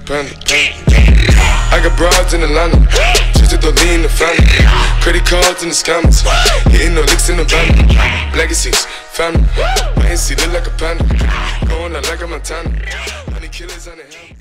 panda. I got broads in Atlanta, just to lean the family. Credit cards in the scammers, hitting no licks in the van. Legacies, family, my NC look like a panda. Going out like a Montana, honey killers on the hill.